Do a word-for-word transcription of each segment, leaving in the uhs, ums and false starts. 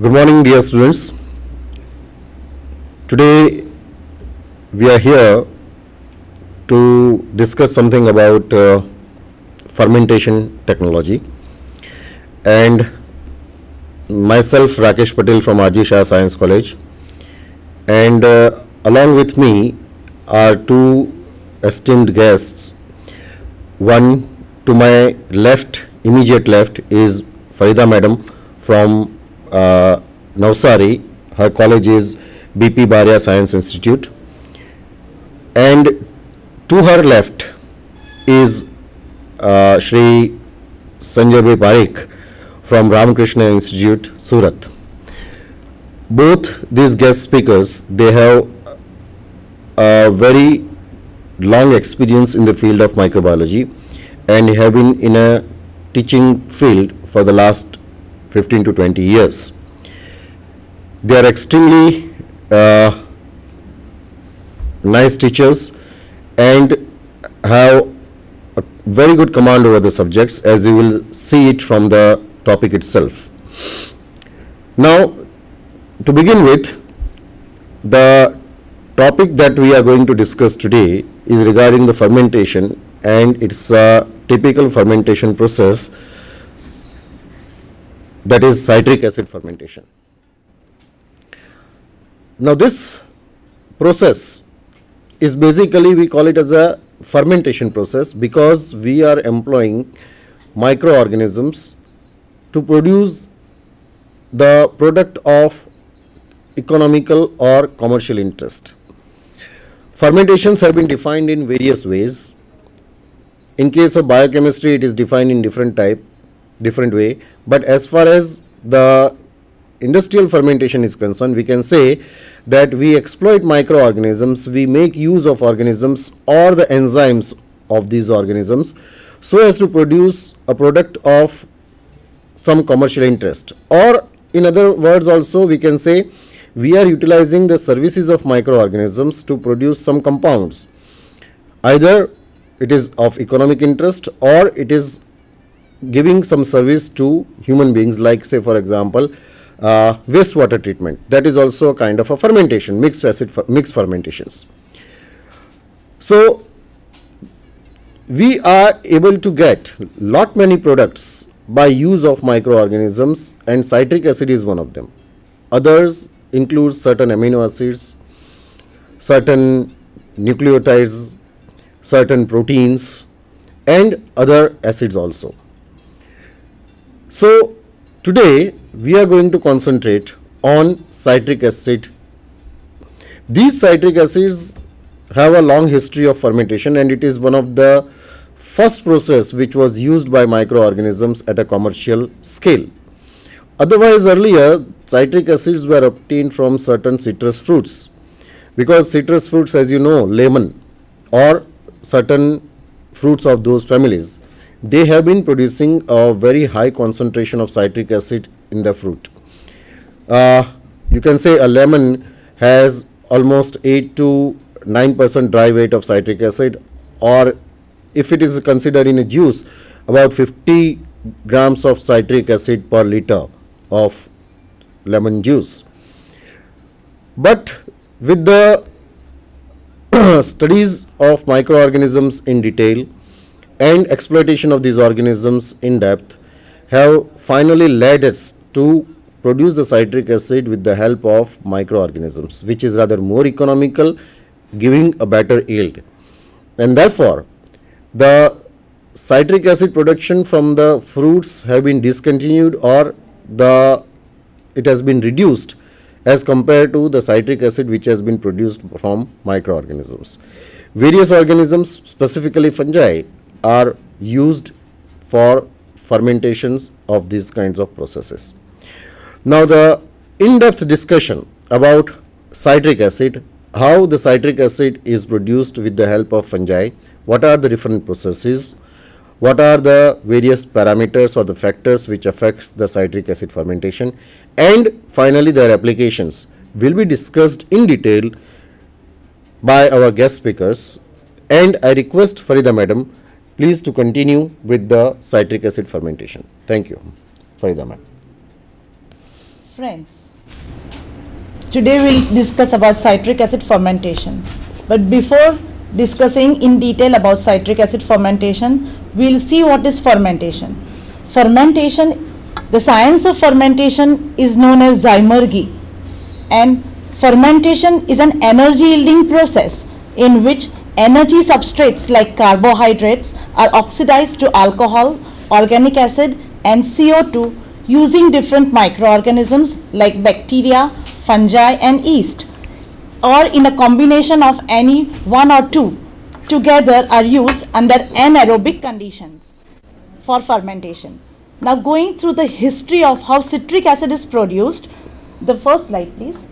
Good morning, dear students. Today we are here to discuss something about uh, fermentation technology, and myself Rakesh Patel from R G Shah Science College, and uh, along with me are two esteemed guests. One to my left, immediate left, is Farida Madam from uh, Navsari. Her college is B P Baria Science Institute, and to her left is uh, Shri Sanjay Bhai Parikh from Ramakrishna Institute, Surat. Both these guest speakers, they have a very long experience in the field of microbiology and have been in a teaching field for the last fifteen to twenty years. They are extremely uh, nice teachers and have a very good command over the subjects, as you will see it from the topic itself. Now, to begin with, the topic that we are going to discuss today is regarding the fermentation, and it's a typical fermentation process, that is citric acid fermentation. Now, this process is basically, we call it as a fermentation process because we are employing microorganisms to produce the product of economical or commercial interest. Fermentations have been defined in various ways. In case of biochemistry, it is defined in different type, different way, but as far as the industrial fermentation is concerned, we can say that we exploit microorganisms, we make use of organisms or the enzymes of these organisms so as to produce a product of some commercial interest, or in other words also we can say we are utilizing the services of microorganisms to produce some compounds. Either it is of economic interest or it is giving some service to human beings, like say for example uh, wastewater treatment. That is also a kind of a fermentation, mixed acid fer mixed fermentations. So we are able to get lot many products by use of microorganisms, and citric acid is one of them. Others include certain amino acids, certain nucleotides, certain proteins, and other acids also. So today we are going to concentrate on citric acid. These citric acids have a long history of fermentation, and it is one of the first process which was used by microorganisms at a commercial scale. Otherwise, earlier citric acids were obtained from certain citrus fruits, because citrus fruits, as you know, lemon or certain fruits of those families, they have been producing a very high concentration of citric acid in the fruit. Uh, you can say a lemon has almost eight to nine percent dry weight of citric acid, or if it is considered in a juice, about fifty grams of citric acid per liter of lemon juice. But with the studies of microorganisms in detail and exploitation of these organisms in depth have finally led us to produce the citric acid with the help of microorganisms, which is rather more economical, giving a better yield. And therefore, the citric acid production from the fruits have been discontinued, or the it has been reduced as compared to the citric acid which has been produced from microorganisms. Various organisms, specifically fungi, are used for fermentations of these kinds of processes. Now, the in-depth discussion about citric acid, how the citric acid is produced with the help of fungi, what are the different processes, what are the various parameters or the factors which affects the citric acid fermentation, and finally their applications will be discussed in detail by our guest speakers. And I request Farida Madam please to continue with the citric acid fermentation. Thank you. Farida Madam. Friends, today we'll discuss about citric acid fermentation. But before discussing in detail about citric acid fermentation, we'll see what is fermentation. Fermentation, the science of fermentation is known as zymurgy, and fermentation is an energy yielding process in which energy substrates like carbohydrates are oxidized to alcohol, organic acid and C O two using different microorganisms like bacteria, fungi and yeast, or in a combination of any one or two together are used under anaerobic conditions for fermentation. Now going through the history of how citric acid is produced, the first slide please.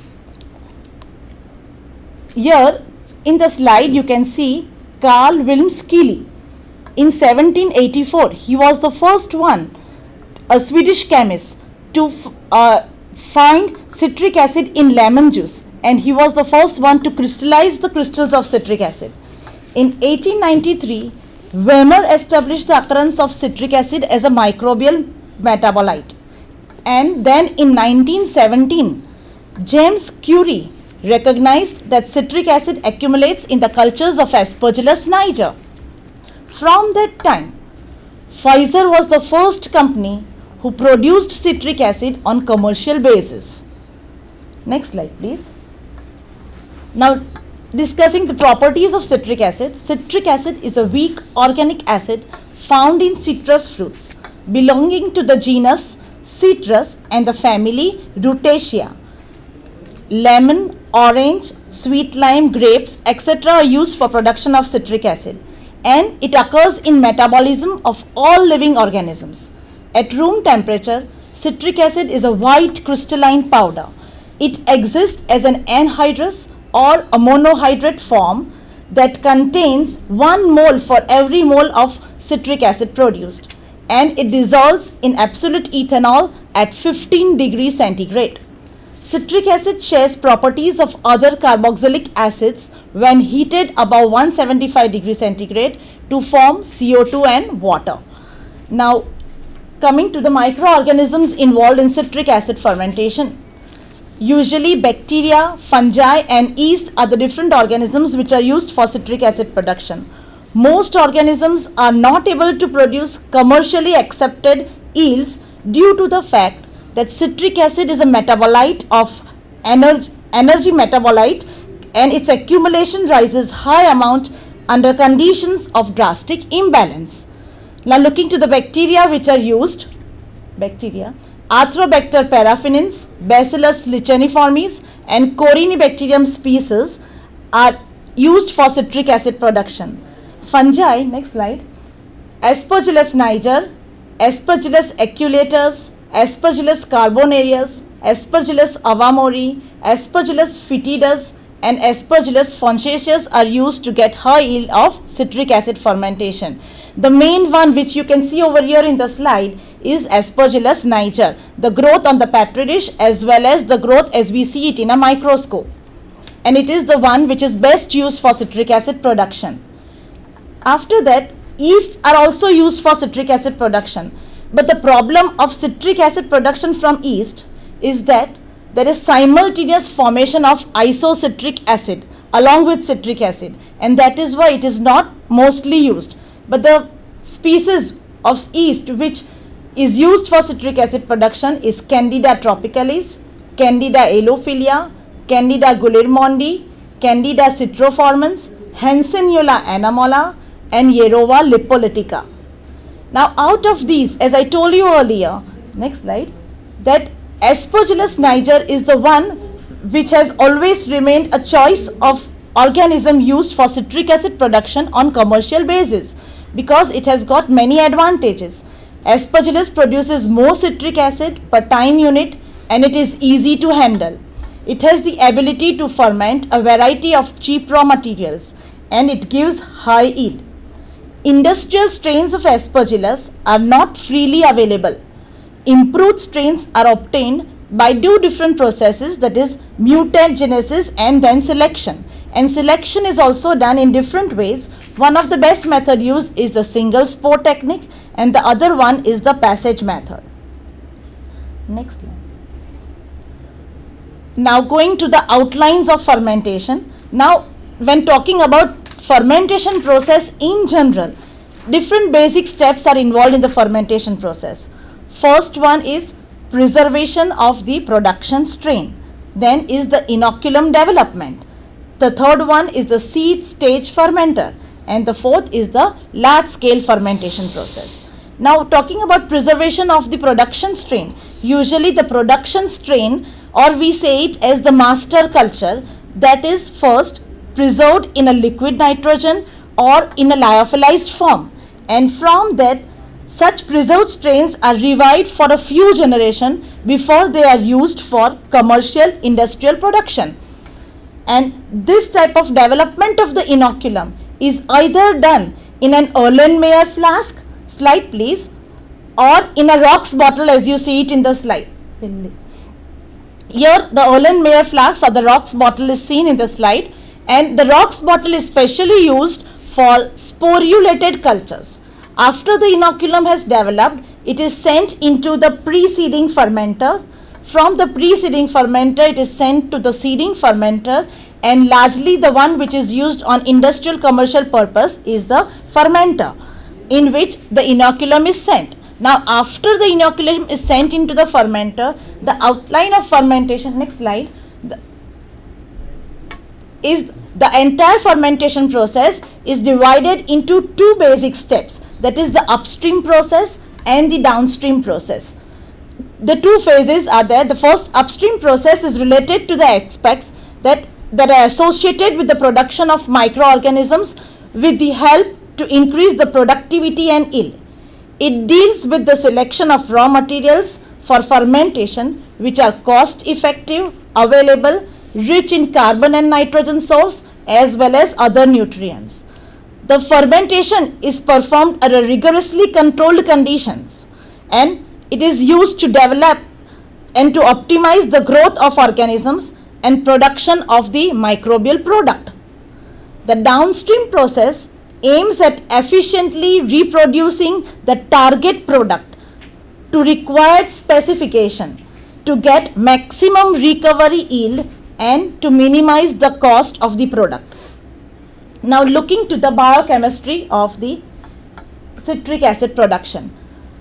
Here in the slide you can see Carl Wilhelm Scheele. In seventeen eighty-four he was the first one, a Swedish chemist, to uh, find citric acid in lemon juice, and he was the first one to crystallize the crystals of citric acid. In eighteen ninety-three, Wemer established the occurrence of citric acid as a microbial metabolite, and then in nineteen seventeen, James Curie recognized that citric acid accumulates in the cultures of Aspergillus niger. From that time, Pfizer was the first company who produced citric acid on commercial basis. Next slide please. Now discussing the properties of citric acid. Citric acid is a weak organic acid found in citrus fruits belonging to the genus Citrus and the family Rutaceae. Lemon, orange, sweet lime, grapes, et cetera are used for production of citric acid, and it occurs in metabolism of all living organisms. At room temperature, citric acid is a white crystalline powder. It exists as an anhydrous or a monohydrate form that contains one mole for every mole of citric acid produced, and it dissolves in absolute ethanol at fifteen degrees centigrade. Citric acid shares properties of other carboxylic acids when heated above one hundred seventy-five degrees centigrade to form C O two and water. Now, coming to the microorganisms involved in citric acid fermentation. Usually bacteria, fungi and yeast are the different organisms which are used for citric acid production. Most organisms are not able to produce commercially accepted yields due to the fact that citric acid is a metabolite of energy, energy metabolite, and its accumulation rises high amount under conditions of drastic imbalance. Now looking to the bacteria which are used, bacteria, Arthrobacter paraffinans, Bacillus licheniformis and Corynebacterium species are used for citric acid production. Fungi, next slide, Aspergillus niger, Aspergillus aculeatus, Aspergillus carbonarius, Aspergillus avamori, Aspergillus fetidus and Aspergillus fongacus are used to get high yield of citric acid fermentation. The main one which you can see over here in the slide is Aspergillus niger, the growth on the petri dish as well as the growth as we see it in a microscope, and it is the one which is best used for citric acid production. After that, yeast are also used for citric acid production, but the problem of citric acid production from yeast is that there is simultaneous formation of isocitric acid along with citric acid, and that is why it is not mostly used. But the species of yeast which is used for citric acid production is Candida tropicalis, Candida alophilia, Candida guillermondi, Candida citroformans, Hanseniola anamola and Yerova lipolytica. Now out of these, as I told you earlier, next slide, that Aspergillus niger is the one which has always remained a choice of organism used for citric acid production on commercial basis, because it has got many advantages. Aspergillus produces more citric acid per time unit and it is easy to handle. It has the ability to ferment a variety of cheap raw materials and it gives high yield. Industrial strains of Aspergillus are not freely available. Improved strains are obtained by two different processes, that is mutagenesis and then selection. And selection is also done in different ways. One of the best method used is the single spore technique and the other one is the passage method. Next slide. Now going to the outlines of fermentation. Now when talking about fermentation process in general, different basic steps are involved in the fermentation process. First one is preservation of the production strain. Then is the inoculum development. The third one is the seed stage fermenter, and the fourth is the large scale fermentation process. Now talking about preservation of the production strain, usually the production strain, or we say it as the master culture, that is first preserved in a liquid nitrogen or in a lyophilized form, and from that such preserved strains are revived for a few generations before they are used for commercial industrial production. And this type of development of the inoculum is either done in an Erlenmeyer flask, slide please, or in a rocks bottle as you see it in the slide. Here the Erlenmeyer flask or the rocks bottle is seen in the slide, and the rocks bottle is specially used for sporulated cultures. After the inoculum has developed, it is sent into the pre-seeding fermenter. From the pre-seeding fermenter, it is sent to the seeding fermenter, and largely the one which is used on industrial commercial purpose is the fermenter, in which the inoculum is sent. Now after the inoculum is sent into the fermenter, the outline of fermentation, next slide, the, is the entire fermentation process is divided into two basic steps, that is the upstream process and the downstream process. The two phases are there. The first upstream process is related to the aspects that, that are associated with the production of microorganisms with the help to increase the productivity and yield. It deals with the selection of raw materials for fermentation which are cost effective, available, rich in carbon and nitrogen source as well as other nutrients. The fermentation is performed under rigorously controlled conditions, and it is used to develop and to optimize the growth of organisms and production of the microbial product. The downstream process aims at efficiently reproducing the target product to required specification to get maximum recovery yield and to minimize the cost of the product. Now looking to the biochemistry of the citric acid production.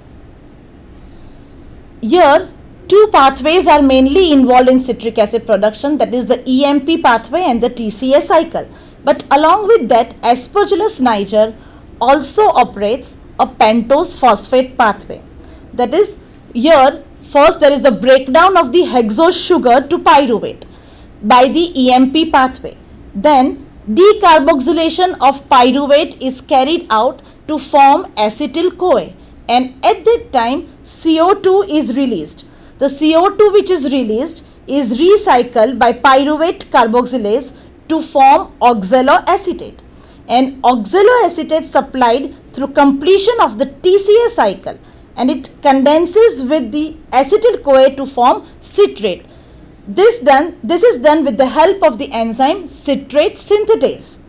Here two pathways are mainly involved in citric acid production, that is the E M P pathway and the T C A cycle. But along with that, Aspergillus niger also operates a pentose phosphate pathway. That is, here first there is the breakdown of the hexose sugar to pyruvate by the E M P pathway. Then decarboxylation of pyruvate is carried out to form acetyl-CoA, and at that time C O two is released. The C O two which is released is recycled by pyruvate carboxylase to form oxaloacetate, and oxaloacetate supplied through completion of the T C A cycle, and it condenses with the acetyl-CoA to form citrate. This, done, this is done with the help of the enzyme citrate synthetase.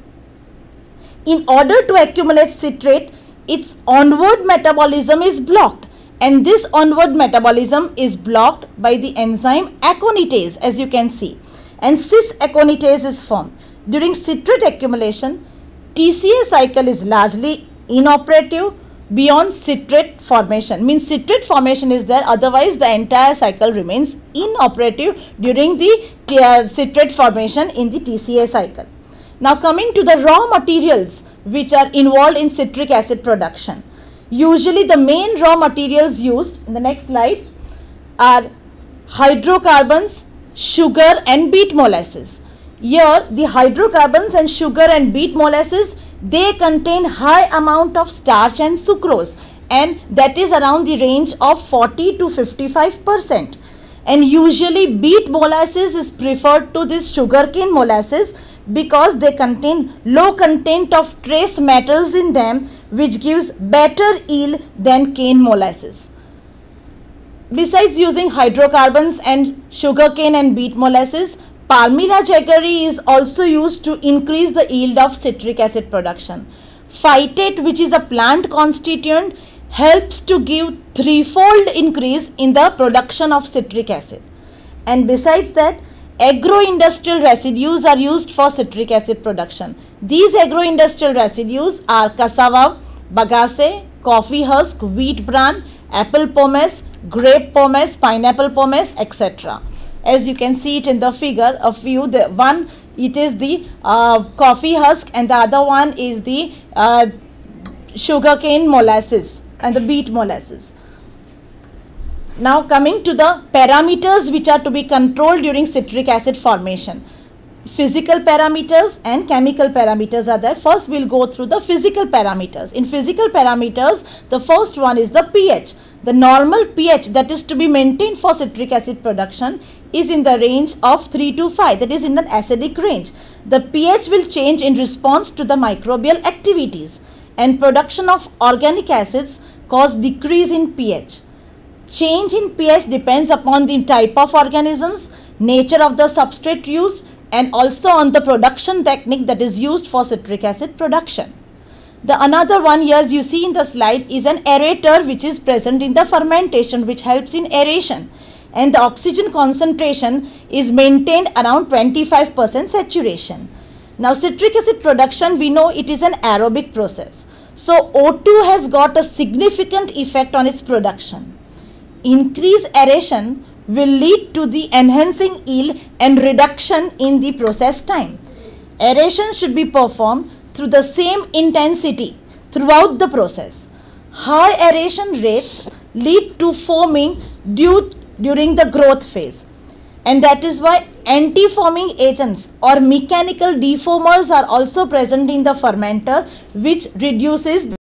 In order to accumulate citrate, its onward metabolism is blocked, and this onward metabolism is blocked by the enzyme aconitase, as you can see, and cis aconitase is formed. During citrate accumulation, T C A cycle is largely inoperative beyond citrate formation, means citrate formation is there, otherwise the entire cycle remains inoperative during the uh, citrate formation in the T C A cycle. Now coming to the raw materials which are involved in citric acid production. Usually the main raw materials used in the next slide are hydrocarbons, sugar and beet molasses. Here the hydrocarbons and sugar and beet molasses, they contain high amount of starch and sucrose, and that is around the range of forty to fifty-five percent. And usually beet molasses is preferred to this sugarcane molasses because they contain low content of trace metals in them, which gives better yield than cane molasses. Besides using hydrocarbons and sugarcane and beet molasses, Palmilla jaggery is also used to increase the yield of citric acid production. Phytate, which is a plant constituent, helps to give threefold increase in the production of citric acid. And besides that, agro-industrial residues are used for citric acid production. These agro-industrial residues are cassava, bagasse, coffee husk, wheat bran, apple pomace, grape pomace, pineapple pomace, et cetera. As you can see it in the figure, a few, the one it is the uh, coffee husk and the other one is the uh, sugarcane molasses and the beet molasses. Now coming to the parameters which are to be controlled during citric acid formation. Physical parameters and chemical parameters are there. First we will go through the physical parameters. In physical parameters, the first one is the pH. The normal pH that is to be maintained for citric acid production is in the range of three to five, that is in an acidic range. The pH will change in response to the microbial activities, and production of organic acids cause decrease in pH. Change in pH depends upon the type of organisms, nature of the substrate used, and also on the production technique that is used for citric acid production. The another one here, as you see in the slide, is an aerator which is present in the fermentation, which helps in aeration, and the oxygen concentration is maintained around twenty-five percent saturation. Now citric acid production, we know it is an aerobic process. So O two has got a significant effect on its production. Increased aeration will lead to the enhancing yield and reduction in the process time. Aeration should be performed through the same intensity throughout the process. High aeration rates lead to foaming due, during the growth phase, and that is why anti-foaming agents or mechanical defoamers are also present in the fermenter, which reduces